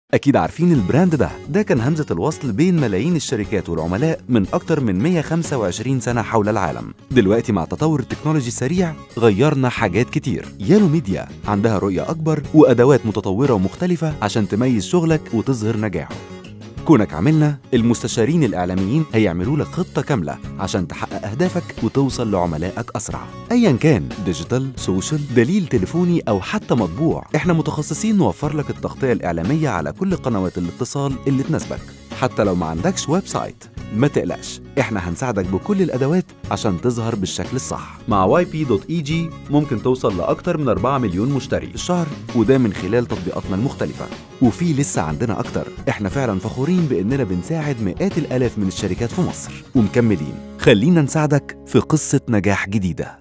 أكيد عارفين البراند ده كان همزة الوصل بين ملايين الشركات والعملاء من أكتر من 125 سنة حول العالم. دلوقتي مع تطور التكنولوجي السريع غيرنا حاجات كتير. يالو ميديا عندها رؤية أكبر وأدوات متطورة ومختلفة عشان تميز شغلك وتظهر نجاحه. كونك عملنا، المستشارين الإعلاميين هيعملوا لك خطة كاملة عشان تحقق أهدافك وتوصل لعملائك أسرع. أياً كان ديجيتال، سوشيال، دليل تليفوني أو حتى مطبوع، إحنا متخصصين نوفر لك التغطية الإعلامية على كل قنوات الاتصال اللي تناسبك. حتى لو ما عندكش ويب سايت ما تقلقش، إحنا هنساعدك بكل الأدوات عشان تظهر بالشكل الصح. مع yp.eg ممكن توصل لأكتر من 4 مليون مشتري في الشهر، وده من خلال تطبيقاتنا المختلفة. وفي لسه عندنا أكتر. إحنا فعلا فخورين بإننا بنساعد مئات الآلاف من الشركات في مصر ومكملين. خلينا نساعدك في قصة نجاح جديدة.